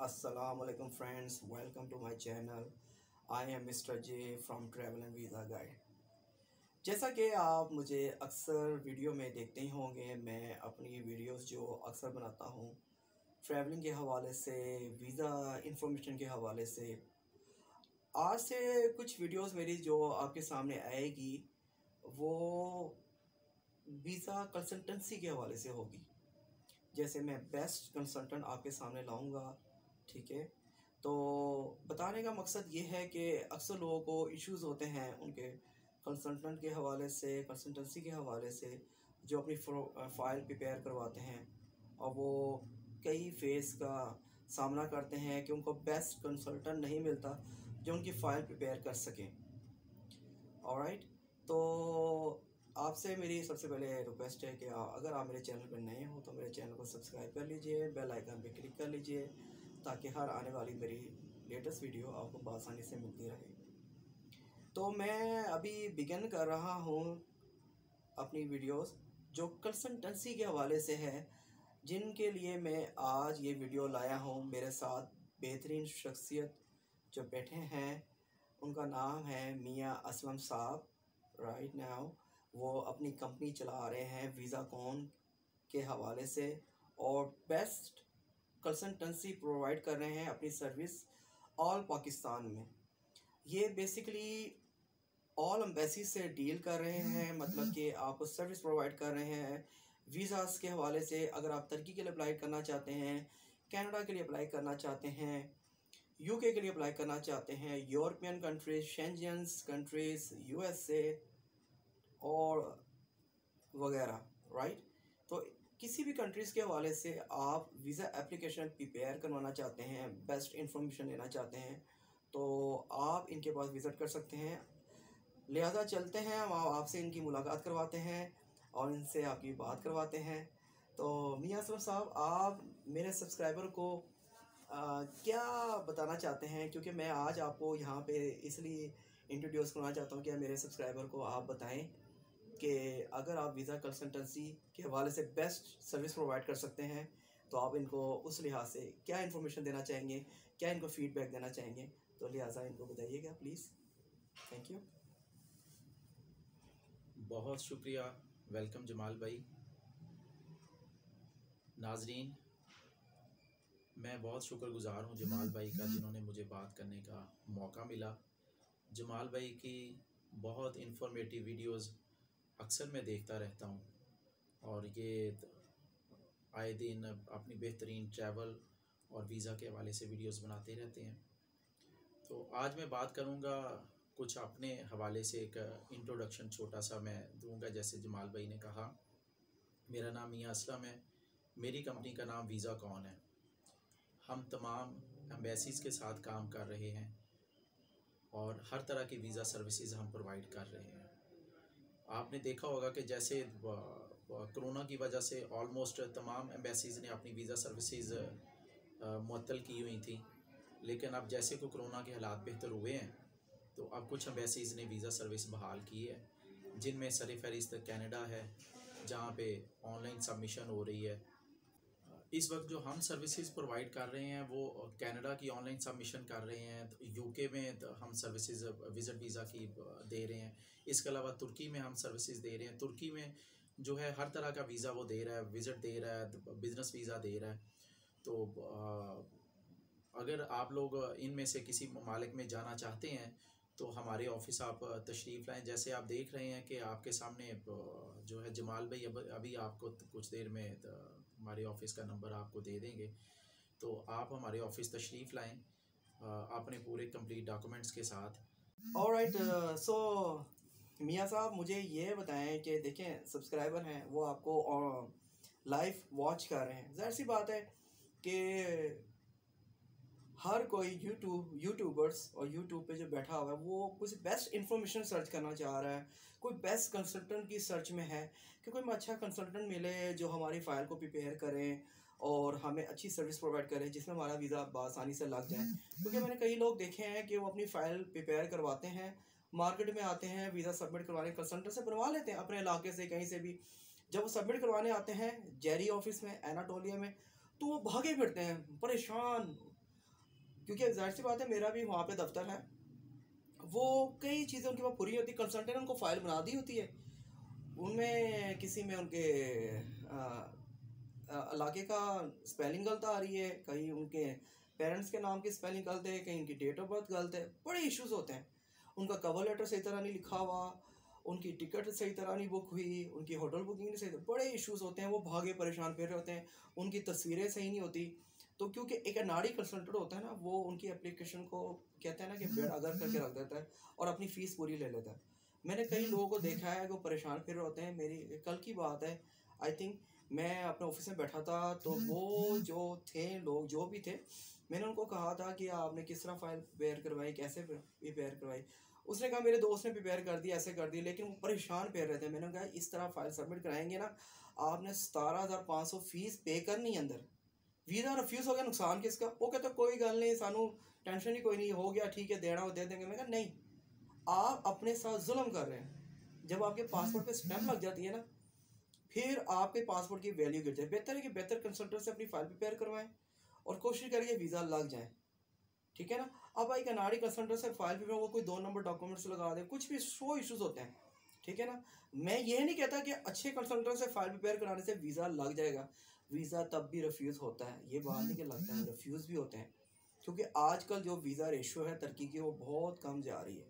Assalamualaikum friends, welcome to my channel. I am Mr. J from Travel and Visa Guide. जैसा कि आप मुझे अक्सर वीडियो में देखते ही होंगे, मैं अपनी वीडियोस जो अक्सर बनाता हूँ ट्रैवलिंग के हवाले से, वीज़ा इंफॉर्मेशन के हवाले से। आज से कुछ वीडियोस मेरी जो आपके सामने आएगी वो वीज़ा कंसल्टेंसी के हवाले से होगी। जैसे मैं बेस्ट कंसल्टेंट आपके सामने लाऊंगा, ठीक है। तो बताने का मकसद ये है कि अक्सर लोगों को इश्यूज़ होते हैं उनके कंसल्टेंट के हवाले से, कंसल्टेंसी के हवाले से, जो अपनी फ़ाइल प्रिपेयर करवाते हैं और वो कई फेस का सामना करते हैं कि उनको बेस्ट कंसल्टेंट नहीं मिलता जो उनकी फ़ाइल प्रिपेयर कर सकें। ऑलराइट, तो आपसे मेरी सबसे पहले रिक्वेस्ट है कि अगर आप मेरे चैनल पर नए हो तो मेरे चैनल को सब्सक्राइब कर लीजिए, बेल आइकन पे क्लिक कर लीजिए ताकि हर आने वाली मेरी लेटेस्ट वीडियो आपको बआसानी से मिलती रहे। तो मैं अभी बिगिन कर रहा हूँ अपनी वीडियोस जो कंसल्टेंसी के हवाले से है, जिनके लिए मैं आज ये वीडियो लाया हूँ। मेरे साथ बेहतरीन शख्सियत जो बैठे हैं उनका नाम है मियाँ असलम साहब। राइट नाउ वो अपनी कंपनी चला रहे हैं वीज़ाकॉन के हवाले से और बेस्ट कंसल्टेंसी प्रोवाइड कर रहे हैं अपनी सर्विस ऑल पाकिस्तान में। ये बेसिकली ऑल एम्बेसी से डील कर रहे हैं, मतलब कि आपको सर्विस प्रोवाइड कर रहे हैं वीज़ास के हवाले से। अगर आप तुर्की के लिए अप्लाई करना चाहते हैं, कनाडा के लिए अप्लाई करना चाहते हैं, यूके के लिए अप्लाई करना चाहते हैं, European countries, Schengens countries, USA और वगैरह, राइट। तो किसी भी कंट्रीज़ के हवाले से आप वीज़ा एप्लीकेशन प्रिपेयर करवाना चाहते हैं, बेस्ट इंफॉर्मेशन लेना चाहते हैं, तो आप इनके पास विज़िट कर सकते हैं। लिहाजा चलते हैं, हम आपसे इनकी मुलाकात करवाते हैं और इनसे आपकी बात करवाते हैं। तो मियाँ असलम साहब, आप मेरे सब्सक्राइबर को क्या बताना चाहते हैं, क्योंकि मैं आज आपको यहाँ पे इसलिए इंट्रोड्यूस करना चाहता हूँ कि मेरे सब्सक्राइबर को आप बताएं कि अगर आप वीज़ा कंसल्टेंसी के हवाले से बेस्ट सर्विस प्रोवाइड कर सकते हैं तो आप इनको उस लिहाज से क्या इन्फॉर्मेशन देना चाहेंगे, क्या इनको फीडबैक देना चाहेंगे, तो लिहाजा इनको बताइएगा प्लीज़। Thank you. बहुत शुक्रिया। वेलकम जमाल भाई। नाजरीन, मैं बहुत शुक्रगुज़ार हूँ जमाल भाई का, जिन्होंने मुझे बात करने का मौका मिला। जमाल भाई की बहुत इन्फॉर्मेटिव वीडियोस अक्सर मैं देखता रहता हूँ और ये आए दिन अपनी बेहतरीन ट्रैवल और वीज़ा के हवाले से वीडियोस बनाते रहते हैं। तो आज मैं बात करूँगा कुछ अपने हवाले से, एक इंट्रोडक्शन छोटा सा मैं दूँगा। जैसे जमाल भाई ने कहा, मेरा नाम मियाँ असलम है, मेरी कंपनी का नाम वीज़ाकॉन है। हम तमाम एम्बेसीज के साथ काम कर रहे हैं और हर तरह की वीज़ा सर्विसेज हम प्रोवाइड कर रहे हैं। आपने देखा होगा कि जैसे कोरोना की वजह से ऑलमोस्ट तमाम एम्बेसीज ने अपनी वीज़ा सर्विसेज मुअत्तल की हुई थी, लेकिन अब जैसे को कोरोना के हालात बेहतर हुए हैं तो अब कुछ एम्बेसीज ने वीज़ा सर्विस बहाल की है, जिनमें सरफ़हरिस्त कनाडा है जहाँ पे ऑनलाइन सबमिशन हो रही है। इस वक्त जो हम सर्विसेज प्रोवाइड कर रहे हैं वो कनाडा की ऑनलाइन सबमिशन कर रहे हैं, तो यूके में तो हम सर्विसेज विज़िट वीज़ा की दे रहे हैं। इसके अलावा तुर्की में हम सर्विसेज दे रहे हैं। तुर्की में जो है हर तरह का वीज़ा वो दे रहा है, विज़िट दे रहा है, बिज़नेस वीज़ा दे रहा है। तो अगर आप लोग इनमें से किसी ममालिक में जाना चाहते हैं तो हमारे ऑफ़िस आप तशरीफ़ लाएँ। जैसे आप देख रहे हैं कि आपके सामने जो है जमाल भाई अभी आपको कुछ देर में हमारे ऑफ़िस का नंबर आपको दे देंगे, तो आप हमारे ऑफ़िस तशरीफ़ लाएँ अपने पूरे कंप्लीट डॉक्यूमेंट्स के साथ। ऑलराइट, सो मियाँ साहब मुझे ये बताएं कि देखें सब्सक्राइबर हैं वो आपको लाइव वॉच कर रहे हैं। ज़ाहिर सी बात है कि हर कोई यूट्यूबर्स और यूट्यूब पे जो बैठा हुआ है वो कुछ बेस्ट इन्फॉर्मेशन सर्च करना चाह रहा है, कोई बेस्ट कंसल्टेंट की सर्च में है कि कोई अच्छा कंसल्टेंट मिले जो हमारी फ़ाइल को प्रिपेयर करें और हमें अच्छी सर्विस प्रोवाइड करें जिसमें हमारा वीज़ा आसानी से लग जाए। क्योंकि मैंने कई लोग देखे हैं कि वो अपनी फ़ाइल प्रिपेयर करवाते हैं, मार्केट में आते हैं, वीज़ा सबमिट करवाने कंसल्टेंट से बनवा लेते हैं अपने इलाके से कहीं से भी। जब वो सबमिट करवाने आते हैं जेरी ऑफिस में, एनाटोलिया में, तो वो भागे फिरते हैं परेशान, क्योंकि जाहिर सी बात है मेरा भी वहाँ पे दफ्तर है, वो कई चीज़ें उनके पास पूरी होती, कंसल्टेंट उनको फाइल बना दी होती है, उनमें किसी में उनके इलाके का स्पेलिंग गलत आ रही है, कहीं उनके पेरेंट्स के नाम की स्पेलिंग गलत है, कहीं उनकी डेट ऑफ बर्थ गलत है, बड़े इश्यूज होते हैं। उनका कवर लेटर सही तरह नहीं लिखा हुआ, उनकी टिकट सही तरह नहीं बुक हुई, उनकी होटल बुकिंग नहीं सही, बड़े इश्यूज होते हैं, वो भागे परेशान फिर रहे होते हैं, उनकी तस्वीरें सही नहीं होती। तो क्योंकि एक अनाड़ी कंसल्टेंट होता है ना, वो उनकी एप्लीकेशन को कहते हैं ना कि बेड अगर करके रख देता है और अपनी फ़ीस पूरी ले लेता है। मैंने कई लोगों को देखा है कि वो परेशान फिर रहे होते हैं। मेरी कल की बात है, आई थिंक मैं अपने ऑफिस में बैठा था, तो वो जो थे लोग जो भी थे, मैंने उनको कहा था कि आपने किस तरह फाइल प्रिपेयर करवाई, कैसे प्रिपेयर करवाई। उसने कहा मेरे दोस्त ने प्रिपेयर कर दी, ऐसे कर दी, लेकिन वो परेशान फिर रहे थे। मैंने कहा इस तरह फाइल सबमिट कराएंगे ना, आपने 17,500 फीस पे करनी है अंदर, वीज़ा रिफ्यूज़ हो गया, नुकसान किसका। वो कहता कोई गल नहीं, सानू टेंशन ही कोई नहीं, हो गया ठीक है, देना हो दे देंगे। मैं कहा नहीं, आप अपने साथ जुल्म कर रहे हैं। जब आपके पासपोर्ट पे स्टैम्प लग जाती है ना, फिर आपके पासपोर्ट की वैल्यू गिर जाए। बेहतर है कि बेहतर कंसल्टेंट से अपनी फाइल प्रिपेयर करवाएं और कोशिश करिए वीज़ा लग जाए, ठीक है ना। अब एक अनाड़ी कंसल्टेंट से फाइल प्रिपेयर, वो कोई 2 नंबर डॉक्यूमेंट्स लगा दे, कुछ भी 100 इशूज़ होते हैं, ठीक है ना। मैं ये नहीं कहता कि अच्छे कंसल्टेंट से फाइल प्रिपेयर कराने से वीज़ा लग जाएगा, वीज़ा तब भी रिफ्यूज़ होता है, ये बात नहीं कि लगता है, रिफ्यूज़ भी होते हैं, क्योंकि आजकल जो वीज़ा रेशियो है तरक्की की, वो बहुत कम जा रही है।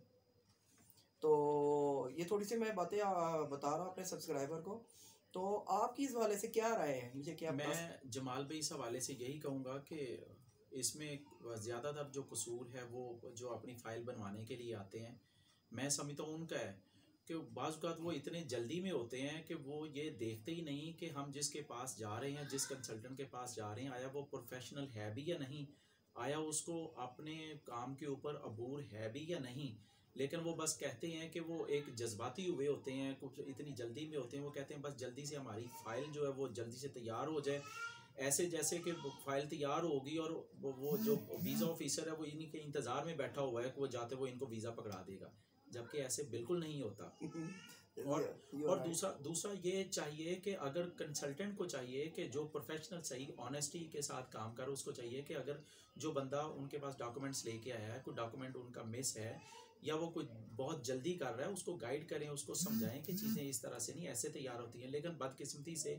तो ये थोड़ी सी मैं बातें बता रहा हूँ अपने सब्सक्राइबर को। तो आपकी इस वाले से क्या राय है, मुझे क्या मैं जमाल भाई इस हवाले से यही कहूँगा कि इसमें ज़्यादातर जो कसूर है वो जो अपनी फ़ाइल बनवाने के लिए आते हैं, मैं समझता हूँ उनका है कि बाज़ औक़ात वो इतने जल्दी में होते हैं कि वो ये देखते ही नहीं कि हम जिसके पास जा रहे हैं, जिस कंसल्टेंट के पास जा रहे हैं, आया वो प्रोफेशनल है भी या नहीं, आया उसको अपने काम के ऊपर अबूर है भी या नहीं। लेकिन वो बस कहते हैं कि वो एक जज्बाती हुए होते हैं, कुछ इतनी जल्दी में होते हैं, वो कहते हैं बस जल्दी से हमारी फ़ाइल जो है वो जल्दी से तैयार हो जाए, ऐसे जैसे कि फ़ाइल तैयार होगी और वो जो वीज़ा ऑफिसर है वो इन्हीं के इंतज़ार में बैठा हुआ है कि वो जाते वो इनको वीज़ा पकड़ा देगा, जबकि ऐसे बिल्कुल नहीं होता। और दूसरा ये चाहिए कि अगर कंसल्टेंट को चाहिए कि जो प्रोफेशनल सही ऑनेस्टी के साथ काम करे, उसको चाहिए कि अगर जो बंदा उनके पास डॉक्यूमेंट्स लेके आया है, कोई डॉक्यूमेंट उनका मिस है या वो कोई बहुत जल्दी कर रहा है, उसको गाइड करें, उसको समझाएं कि चीज़ें इस तरह से नहीं ऐसे तैयार होती हैं। लेकिन बदकिस्मती से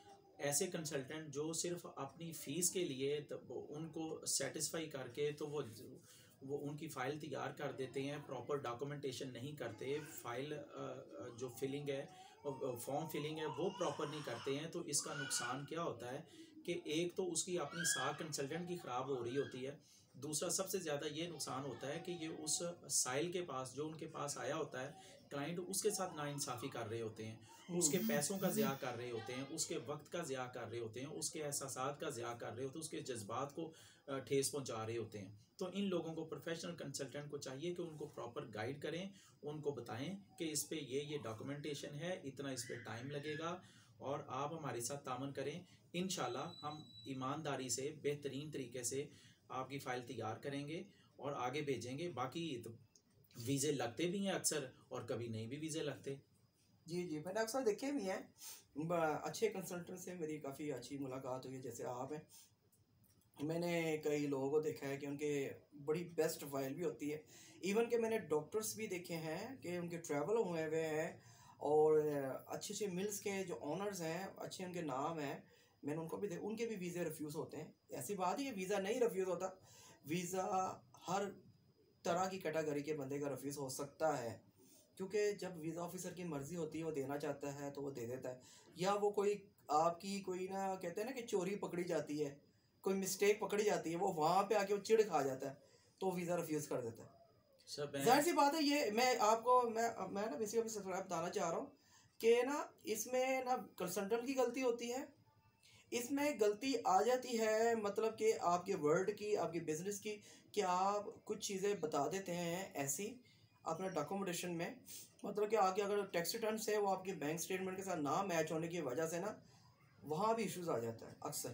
ऐसे कंसल्टेंट जो सिर्फ अपनी फ़ीस के लिए तो उनको सेटिस्फाई करके तो वो उनकी फ़ाइल तैयार कर देते हैं, प्रॉपर डॉक्यूमेंटेशन नहीं करते, फ़ाइल जो फिलिंग है फॉर्म फिलिंग है वो प्रॉपर नहीं करते हैं। तो इसका नुकसान क्या होता है कि एक तो उसकी अपनी साख कंसल्टेंट की ख़राब हो रही होती है, दूसरा सबसे ज़्यादा ये नुकसान होता है कि ये उस साइल के पास जो उनके पास आया होता है क्लाइंट, उसके साथ नाइंसाफ़ी कर रहे होते हैं, उसके पैसों का ज़िया कर रहे होते हैं, उसके वक्त का ज़िया कर रहे होते हैं, उसके एहसासात का ज़िया कर रहे होते हैं, उसके जज्बात को ठेस पहुंचा रहे होते हैं। तो इन लोगों को प्रोफेशनल कंसल्टेंट को चाहिए कि उनको प्रॉपर गाइड करें, उनको बताएं कि इस पे ये डॉक्यूमेंटेशन है, इतना इस पे टाइम लगेगा और आप हमारे साथ तामन करें। इंशाल्लाह हम ईमानदारी से बेहतरीन तरीके से आपकी फ़ाइल तैयार करेंगे और आगे भेजेंगे। बाकी तो वीज़े लगते भी हैं अक्सर और कभी नहीं भी वीज़े लगते। जी जी, मैंने अक्सर देखे भी हैं, अच्छे कंसल्टेंट से मेरी काफ़ी अच्छी मुलाकात हुई है, जैसे आप हैं। मैंने कई लोगों को देखा है कि उनके बड़ी बेस्ट फाइल भी होती है, इवन कि मैंने डॉक्टर्स भी देखे हैं कि उनके ट्रैवल हुए हुए हैं और अच्छे अच्छे मिल्स के जो ऑनर्स हैं, अच्छे उनके नाम हैं, मैंने उनको भी देखा, उनके भी वीज़े रिफ्यूज़ होते हैं। ऐसी बात है कि वीज़ा नहीं रिफ्यूज़ होता, वीज़ा हर तरह की कैटेगरी के बंदे का रिफ्यूज़ हो सकता है, क्योंकि जब वीज़ा ऑफिसर की मर्ज़ी होती है, वो देना चाहता है तो वो दे देता है, या वो कोई आपकी कोई ना कहते हैं ना कि चोरी पकड़ी जाती है, कोई मिस्टेक पकड़ी जाती है, वो वहाँ पे आके वो चिढ़ खा जाता है तो वीज़ा रिफ्यूज़ कर देता है। जाहिर सी बात है, ये मैं आपको मैं ना बेसिकली सब्सक्राइब बताना चाह रहा हूँ कि ना इसमें ना कंसल्टेंट की गलती होती है, इसमें गलती आ जाती है मतलब कि आपके वर्ड की, आपके बिजनेस की, कि आप कुछ चीज़ें बता देते हैं ऐसी अपना डॉक्यूमेंटेशन में, मतलब कि आगे अगर टैक्स रिटर्न्स है वो आपके बैंक स्टेटमेंट के साथ ना मैच होने की वजह से ना वहाँ भी इश्यूज़ आ जाता है। अक्सर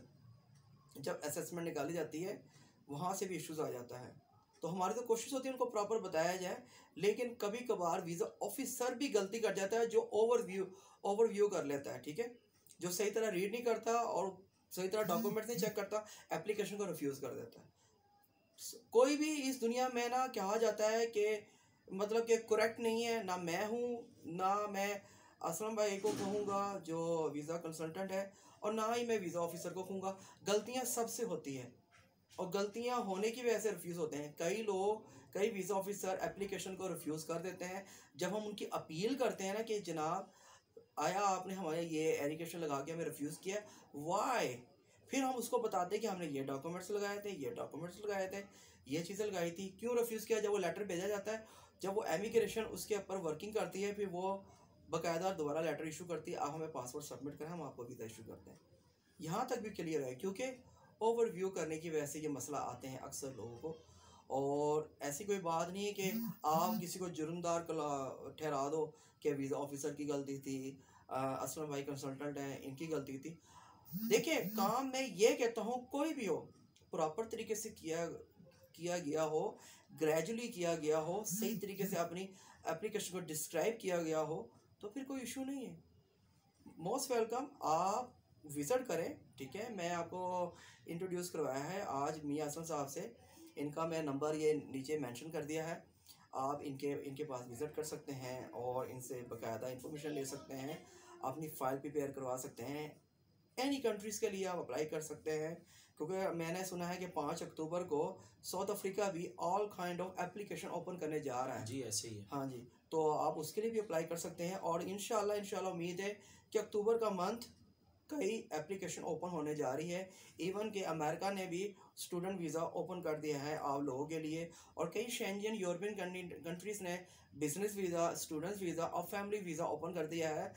जब असेसमेंट निकाली जाती है वहाँ से भी इश्यूज़ आ जाता है। तो हमारी तो कोशिश होती है उनको प्रॉपर बताया जाए, लेकिन कभी कभार वीज़ा ऑफिसर भी गलती कर जाता है, जो ओवरव्यू कर लेता है, ठीक है, जो सही तरह रीड नहीं करता और सही तरह डॉक्यूमेंट्स नहीं चेक करता, एप्लीकेशन को रिफ्यूज़ कर देता है। कोई भी इस दुनिया में ना कहा जाता है कि मतलब कि करेक्ट नहीं है, ना मैं हूँ, ना मैं असलम भाई को कहूँगा जो वीज़ा कंसल्टेंट है, और ना ही मैं वीज़ा ऑफिसर को कहूँगा। गलतियाँ सबसे होती हैं, और गलतियाँ होने की वजह से रिफ्यूज़ होते हैं। कई लोग, कई वीज़ा ऑफिसर एप्लीकेशन को रिफ्यूज़ कर देते हैं। जब हम उनकी अपील करते हैं ना कि जनाब आया आपने हमारे ये एप्लीकेशन लगा के हमें रिफ्यूज़ किया, वाई, फिर हम उसको बताते हैं कि हमने ये डॉक्यूमेंट्स लगाए थे, ये डॉक्यूमेंट्स लगाए थे, ये चीज़ें लगाई थी, क्यों रिफ्यूज़ किया। जब वो लेटर भेजा जाता है, जब वो इमिग्रेशन उसके ऊपर वर्किंग करती है, फिर वो बाकायदा दोबारा लेटर इशू करती है, आप हमें पासपोर्ट सबमिट करें, हम आपको वीज़ा इशू करते हैं। यहाँ तक भी क्लियर है, क्योंकि ओवरव्यू करने की वजह से ये मसला आते हैं अक्सर लोगों को। और ऐसी कोई बात नहीं है कि आप किसी को जुर्मदार ठहरा दो कि वीज़ा ऑफिसर की गलती थी, असलम भाई कंसल्टेंट हैं इनकी गलती थी। देखिए, काम मैं ये कहता हूँ कोई भी हो, प्रॉपर तरीके से किया गया हो, ग्रेजुअली किया गया हो, सही तरीके से अपनी एप्लीकेशन को डिस्क्राइब किया गया हो, तो फिर कोई इशू नहीं है। मोस्ट वेलकम, आप विज़िट करें। ठीक है, मैं आपको इंट्रोड्यूस करवाया है आज मियां असलम साहब से। इनका मैं नंबर ये नीचे मेंशन कर दिया है, आप इनके पास विज़िट कर सकते हैं और इनसे बाकायदा इंफॉर्मेशन ले सकते हैं, अपनी फ़ाइल प्रिपेयर करवा सकते हैं। एनी कंट्रीज़ के लिए आप अप्लाई कर सकते हैं, क्योंकि मैंने सुना है कि 5 अक्टूबर को साउथ अफ्रीका भी all kind of application open करने जा रहा है। जी ऐसे ही है। हाँ जी, तो आप उसके लिए भी अप्लाई कर सकते हैं। और इंशाल्लाह उम्मीद है कि अक्टूबर का मंथ कई एप्लीकेशन ओपन होने जा रही है। इवन कि अमेरिका ने भी स्टूडेंट वीज़ा ओपन कर दिया है आप लोगों के लिए, और कई शेंजन यूरोपियन कंट्रीज़ ने बिजनेस वीज़ा, स्टूडेंट्स वीज़ा और फैमिली वीज़ा ओपन कर दिया है।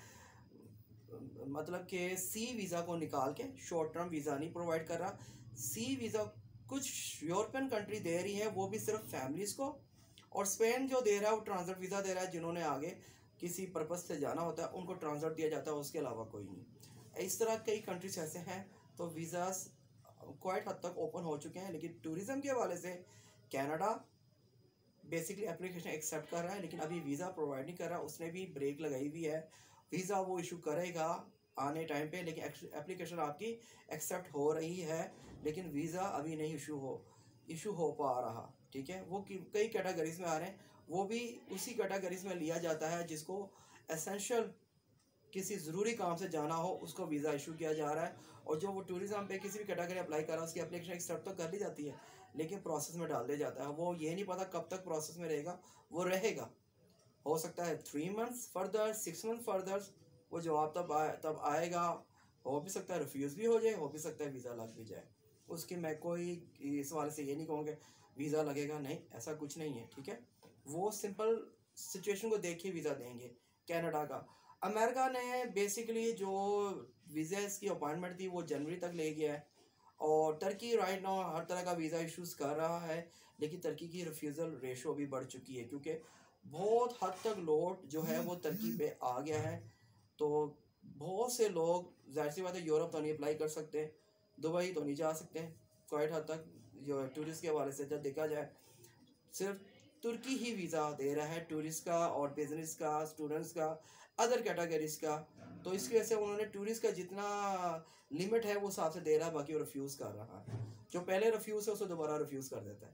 मतलब कि सी वीज़ा को निकाल के शॉर्ट टर्म वीज़ा नहीं प्रोवाइड कर रहा। सी वीज़ा कुछ यूरोपियन कंट्री दे रही है, वो भी सिर्फ फैमिलीज़ को, और स्पेन जो दे रहा है वो ट्रांजिट वीज़ा दे रहा है, जिन्होंने आगे किसी पर्पज़ से जाना होता है उनको ट्रांजिट दिया जाता है, उसके अलावा कोई नहीं। इस तरह कई कंट्रीज ऐसे हैं। तो वीज़ास क्वाइट हद तक ओपन हो चुके हैं, लेकिन टूरिज़्म के हवाले से कनाडा बेसिकली एप्लीकेशन एक्सेप्ट कर रहा है, लेकिन अभी वीज़ा प्रोवाइड नहीं कर रहा। उसने भी ब्रेक लगाई हुई है, वीज़ा वो इशू करेगा आने टाइम पे, लेकिन एप्लीकेशन आपकी एक्सेप्ट हो रही है, लेकिन वीज़ा अभी नहीं इशू हो पा रहा। ठीक है, वो कई कैटेगरीज में आ रहे हैं, वो भी उसी कैटेगरीज में लिया जाता है जिसको एसेंशियल किसी ज़रूरी काम से जाना हो, उसको वीज़ा इशू किया जा रहा है। और जो वो टूरिज़्म पे किसी भी कैटेगरी अप्लाई कर रहा है, उसकी एप्लीकेशन एक्सेप्ट तो कर ली जाती है, लेकिन प्रोसेस में डाल दिया जाता है। वो ये नहीं पता कब तक प्रोसेस में रहेगा, वो रहेगा, हो सकता है 3 मंथ्स फर्दर, 6 मंथ फर्दर, वो जवाब तब आएगा। हो भी सकता है रिफ्यूज़ भी हो जाए, हो भी सकता है वीज़ा लग भी जाए। उसकी मैं कोई इस वाले से ये नहीं कहूँगा वीज़ा लगेगा, नहीं, ऐसा कुछ नहीं है। ठीक है, वो सिंपल सिचुएशन को देख के वीज़ा देंगे। कनाडा का, अमेरिका ने बेसिकली जो वीज़ास की अपॉइंटमेंट थी वो जनवरी तक ले गया है, और टर्की राइट नाउ हर तरह का वीज़ा इशूज़ कर रहा है, लेकिन टर्की की रिफ्यूज़ल रेशो भी बढ़ चुकी है, क्योंकि बहुत हद तक लोड जो है वो टर्की पे आ गया है। तो बहुत से लोग, जाहिर सी बात है, यूरोप तो नहीं अप्लाई कर सकते, दुबई तो नहीं जा सकते। क्वाइट हद तक जो टूरिस्ट के हवाले से जब देखा जाए, सिर्फ तुर्की ही वीज़ा दे रहा है टूरिस्ट का, और बिजनेस का, स्टूडेंट्स का, अदर कैटेगरीज का। तो इसकी वजह से उन्होंने टूरिस्ट का जितना लिमिट है वो हिसाब से दे रहा है, बाकी वो रिफ्यूज़ कर रहा है। जो पहले रिफ्यूज़ है उसे दोबारा रिफ्यूज़ कर देता है।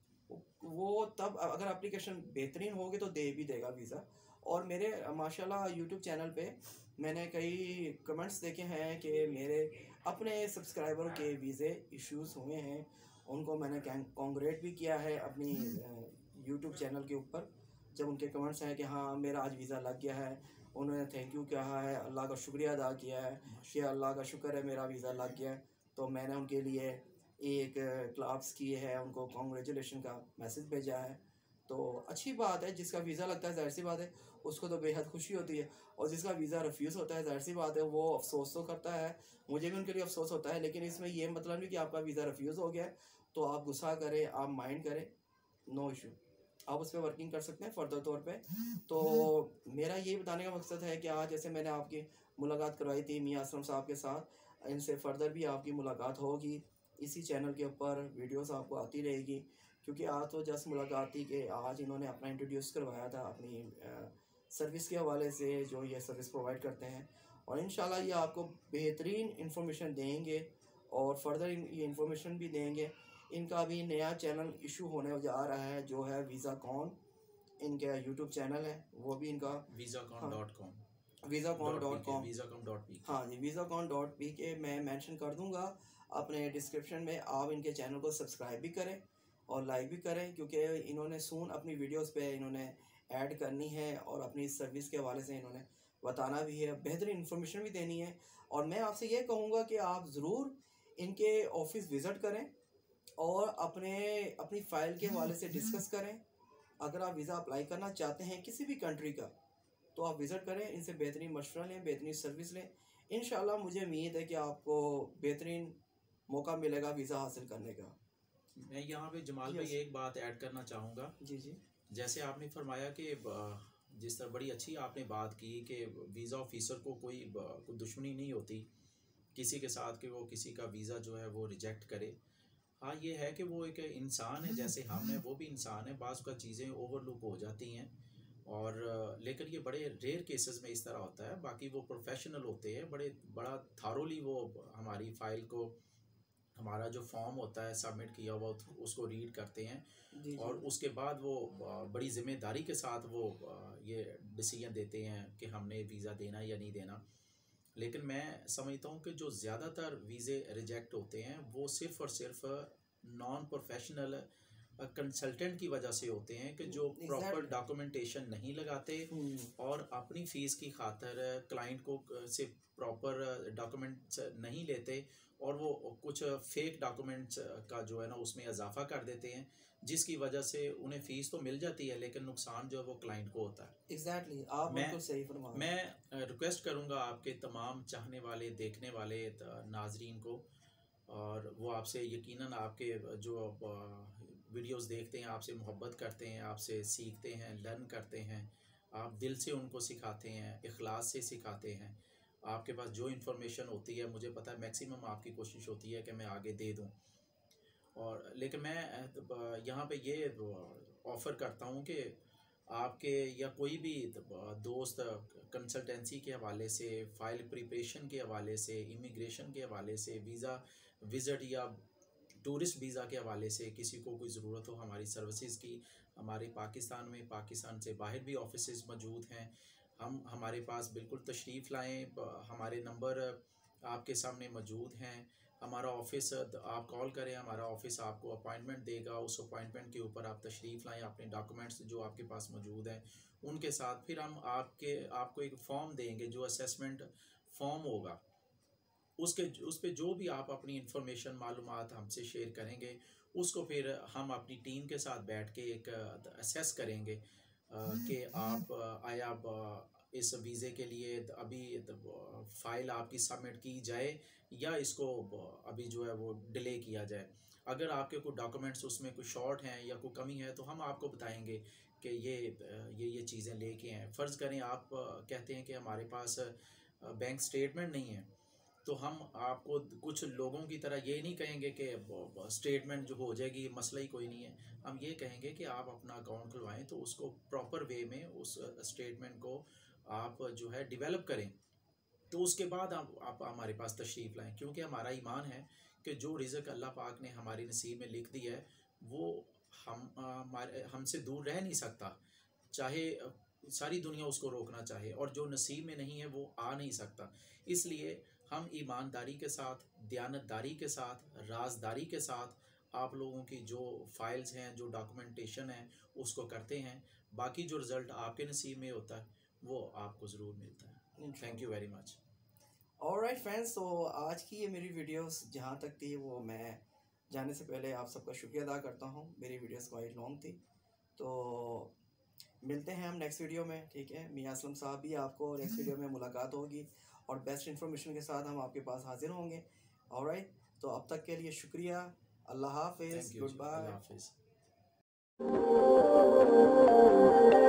वो तब अगर एप्लीकेशन बेहतरीन होगी तो दे भी देगा वीज़ा। और मेरे माशाल्लाह यूट्यूब चैनल पे मैंने कई कमेंट्स देखे हैं कि मेरे अपने सब्सक्राइबर के वीज़े इश्यूज़ हुए हैं, उनको मैंने कॉन्ग्रेट भी किया है अपनी यूट्यूब चैनल के ऊपर। जब उनके कमेंट्स हैं कि हाँ मेरा आज वीज़ा लग गया है, उन्होंने थैंक यू कहा है, अल्लाह का शुक्रिया अदा किया है कि अल्लाह का शुक्र है मेरा वीज़ा लग गया है। तो मैंने उनके लिए एक क्लाप्स किए हैं, उनको कॉन्ग्रेचुलेशन का मैसेज भेजा है। तो अच्छी बात है, जिसका वीज़ा लगता है जाहिर सी बात है उसको तो बेहद खुशी होती है, और जिसका वीज़ा रिफ्यूज़ होता है जाहिर सी बात है वो अफसोस तो करता है। मुझे भी उनके लिए अफसोस होता है, लेकिन इसमें ये मतलब नहीं कि आपका वीज़ा रिफ्यूज़ हो गया है तो आप गुस्सा करें, आप माइंड करें, नो इशू, आप उस पर वर्किंग कर सकते हैं फर्दर तौर पे। तो मेरा यही बताने का मकसद है कि आज जैसे मैंने आपकी मुलाकात करवाई थी मियां असलम साहब के साथ, इनसे फर्दर भी आपकी मुलाकात होगी, इसी चैनल के ऊपर वीडियोस आपको आती रहेगी। क्योंकि आज तो जस्ट मुलाकात थी कि आज इन्होंने अपना इंट्रोड्यूस करवाया था अपनी सर्विस के हवाले से, जो ये सर्विस प्रोवाइड करते हैं, और इंशाल्लाह ये आपको बेहतरीन इंफॉर्मेशन देंगे और फर्दर ये इंफॉर्मेशन भी देंगे। इनका अभी नया चैनल इशू होने जा रहा है जो है वीज़ाकॉन, इनका यूट्यूब चैनल है, वो भी इनका वीज़ाकॉन.com, वीज़ाकॉन.com, हाँ जी, वीज़ाकॉन.pk मैं मेंशन कर दूंगा अपने डिस्क्रिप्शन में। आप इनके चैनल को सब्सक्राइब भी करें और लाइक भी करें, क्योंकि इन्होंने सून अपनी वीडियोस पे इन्होंने ऐड करनी है और अपनी सर्विस के हवाले से इन्होंने बताना भी है, बेहतरीन इन्फॉर्मेशन भी देनी है। और मैं आपसे ये कहूँगा कि आप ज़रूर इनके ऑफिस विज़िट करें और अपनी फ़ाइल के हवाले से डिस्कस करें। अगर आप वीज़ा अप्लाई करना चाहते हैं किसी भी कंट्री का, तो आप विज़िट करें, इनसे बेहतरीन मशवरा लें, बेहतरीन सर्विस लें। इंशाल्लाह मुझे उम्मीद है कि आपको बेहतरीन मौका मिलेगा वीज़ा हासिल करने का। मैं यहाँ पे जमाल भाई एक बात ऐड करना चाहूँगा। जी जी, जैसे आपने फरमाया कि जिस तरह बड़ी अच्छी आपने बात की कि वीज़ा ऑफिसर को कोई दुश्मनी नहीं होती किसी के साथ कि वो किसी का वीज़ा जो है वो रिजेक्ट करे। हाँ, ये है कि वो एक इंसान है जैसे हम हैं, वो भी इंसान है, बाज़ का चीज़ें ओवरलुक हो जाती हैं और लेकिन ये बड़े रेयर केसेस में इस तरह होता है। बाकी वो प्रोफेशनल होते हैं, बड़ा थारोली वो हमारी फ़ाइल को, हमारा जो फॉर्म होता है सबमिट किया हुआ उसको रीड करते हैं जी और जी, उसके बाद वो बड़ी ज़िम्मेदारी के साथ वो ये डिसीजन देते हैं कि हमने वीज़ा देना या नहीं देना। लेकिन मैं समझता हूँ कि जो ज़्यादातर वीज़े रिजेक्ट होते हैं वो सिर्फ़ और सिर्फ नॉन प्रोफेशनल कंसल्टेंट की वजह से होते हैं कि जो प्रॉपर डॉक्यूमेंटेशन नहीं लगाते और अपनी फ़ीस की खातर क्लाइंट को से प्रॉपर डॉक्यूमेंट्स नहीं लेते और वो कुछ फेक डॉक्यूमेंट्स का जो है ना उसमें इजाफा कर देते हैं, जिसकी वजह से उन्हें फ़ीस तो मिल जाती है लेकिन नुकसान जो है वो क्लाइंट को होता है। एग्जैक्टली, आप बिल्कुल सही फरमा रहे हैं। मैं रिक्वेस्ट करूंगा आपके तमाम चाहने वाले देखने वाले नाजरीन को, और वो आपसे यकीनन आपके जो वीडियोस देखते हैं आपसे मोहब्बत करते हैं, आपसे सीखते हैं, लर्न करते हैं, आप दिल से उनको सिखाते हैं, इखलास से सिखाते हैं। आपके पास जो इन्फॉर्मेशन होती है मुझे पता है मैक्सिमम आपकी कोशिश होती है कि मैं आगे दे दूं। और लेकिन मैं यहाँ पे ये ऑफ़र करता हूँ कि आपके या कोई भी दोस्त कंसल्टेंसी के हवाले से, फ़ाइल प्रिपरेशन के हवाले से, इमिग्रेशन के हवाले से, वीज़ा विज़िट या टूरिस्ट वीज़ा के हवाले से किसी को कोई ज़रूरत हो हमारी सर्विसेज की, हमारे पाकिस्तान में, पाकिस्तान से बाहर भी ऑफिसेज मौजूद हैं। हमारे पास बिल्कुल तशरीफ़ लाएँ, हमारे नंबर आपके सामने मौजूद हैं। हमारा ऑफ़िस आप कॉल करें, हमारा ऑफ़िस आपको अपॉइंटमेंट देगा, उस अपॉइंटमेंट के ऊपर आप तशरीफ़ लाएँ अपने डॉक्यूमेंट्स जो आपके पास मौजूद हैं उनके साथ। फिर हम आपको एक फ़ॉर्म देंगे जो असेसमेंट फ़ॉर्म होगा, उस पे जो भी आप अपनी इंफॉर्मेशन मालूमात हमसे शेयर करेंगे उसको फिर हम अपनी टीम के साथ बैठ के एक असेस करेंगे कि आया इस वीज़े के लिए अभी फ़ाइल आपकी सबमिट की जाए या इसको अभी जो है वो डिले किया जाए। अगर आपके कोई डॉक्यूमेंट्स उसमें कोई शॉर्ट हैं या कोई कमी है तो हम आपको बताएंगे कि ये चीज़ें लेके हैं। फ़र्ज़ करें आप कहते हैं कि हमारे पास बैंक स्टेटमेंट नहीं है, तो हम आपको कुछ लोगों की तरह ये नहीं कहेंगे कि स्टेटमेंट जो हो जाएगी मसला ही कोई नहीं है। हम ये कहेंगे कि आप अपना अकाउंट खुलवाएं तो उसको प्रॉपर वे में उस स्टेटमेंट को आप जो है डेवलप करें, तो उसके बाद आप हमारे पास तशरीफ़ लाएं, क्योंकि हमारा ईमान है कि जो रिज़्क़ अल्लाह पाक ने हमारे नसीब में लिख दिया है वो हमसे दूर रह नहीं सकता, चाहे सारी दुनिया उसको रोकना चाहे, और जो नसीब में नहीं है वो आ नहीं सकता। इसलिए हम ईमानदारी के साथ, दयानतदारी के साथ, राजदारी के साथ आप लोगों की जो फाइल्स हैं, जो डॉक्यूमेंटेशन है उसको करते हैं। बाकी जो रिज़ल्ट आपके नसीब में होता है वो आपको ज़रूर मिलता है। Thank you very much. Alright friends, तो आज की ये मेरी वीडियोस जहाँ तक थी वो मैं जाने से पहले आप सबका शुक्रिया अदा करता हूँ। मेरी वीडियोस क्वाइट लॉन्ग थी, तो मिलते हैं हम नेक्स्ट वीडियो में, ठीक है। मियां असलम साहब भी आपको नेक्स्ट वीडियो में मुलाकात होगी और बेस्ट इन्फॉर्मेशन के साथ हम आपके पास हाजिर होंगे। ऑलराइट, तो अब तक के लिए शुक्रिया। अल्लाह हाफिज़, गुड बाय। अल्लाह हाफिज़।